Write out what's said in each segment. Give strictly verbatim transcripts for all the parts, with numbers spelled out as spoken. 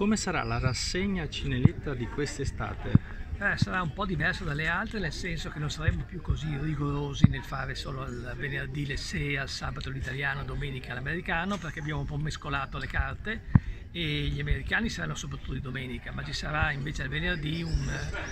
Come sarà la rassegna Cinelitta di quest'estate? Eh, sarà un po' diverso dalle altre, nel senso che non saremo più così rigorosi nel fare solo il venerdì le sei, al sabato l'italiano, domenica l'americano, perché abbiamo un po' mescolato le carte e gli americani saranno soprattutto di domenica, ma ci sarà invece il venerdì un,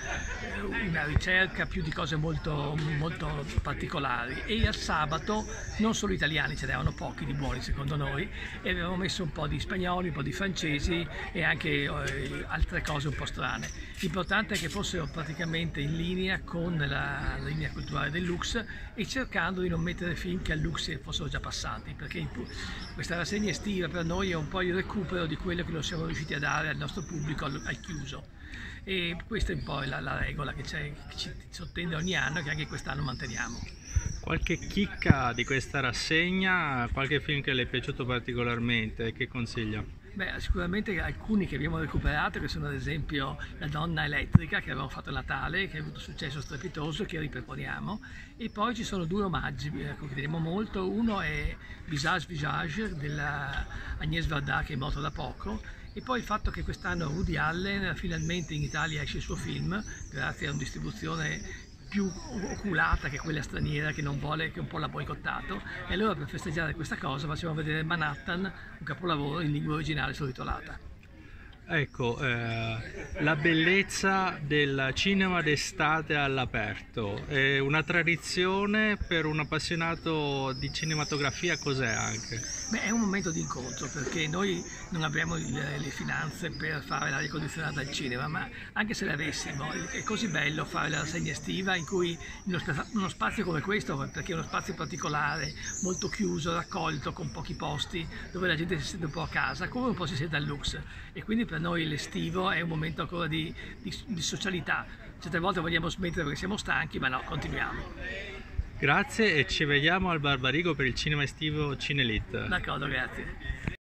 una ricerca più di cose molto, molto particolari, e al sabato non solo italiani, ce n'erano pochi di buoni secondo noi, e avevamo messo un po' di spagnoli, un po' di francesi e anche eh, altre cose un po' strane. L'importante è che fossero praticamente in linea con la, la linea culturale del Lux, e cercando di non mettere film che al Lux fossero già passati, perché questa rassegna estiva per noi è un po' il recupero di quello che non siamo riusciti a dare al nostro pubblico al, al chiuso, e questa è un po' la, la regola che, che ci sottende ogni anno e che anche quest'anno manteniamo. Qualche chicca di questa rassegna, qualche film che le è piaciuto particolarmente, che consiglia? Beh, sicuramente alcuni che abbiamo recuperato, che sono ad esempio La donna elettrica, che avevamo fatto a Natale, che ha avuto successo strepitoso, che riproponiamo, e poi ci sono due omaggi che vedremo molto. Uno è Visage Visage della Agnès Varda, che è morto da poco, e poi il fatto che quest'anno Woody Allen finalmente in Italia esce il suo film, grazie a una distribuzione più oculata che quella straniera, che non vuole, che un po' l'ha boicottato, e allora per festeggiare questa cosa facciamo vedere Manhattan, un capolavoro in lingua originale sottotitolata. Ecco, eh, la bellezza del cinema d'estate all'aperto, è una tradizione per un appassionato di cinematografia, cos'è anche? Beh, è un momento di incontro, perché noi non abbiamo le, le finanze per fare l'aria condizionata al cinema, ma anche se le avessimo è così bello fare la rassegna estiva in cui in uno, uno spazio come questo, perché è uno spazio particolare, molto chiuso, raccolto, con pochi posti, dove la gente si sente un po' a casa, come un po' si sente al Lux, e quindi per noi l'estivo è un momento ancora di, di, di socialità. Certe volte vogliamo smettere perché siamo stanchi, ma no, continuiamo. Grazie, e ci vediamo al Barbarigo per il cinema estivo Cinelitta. D'accordo, grazie.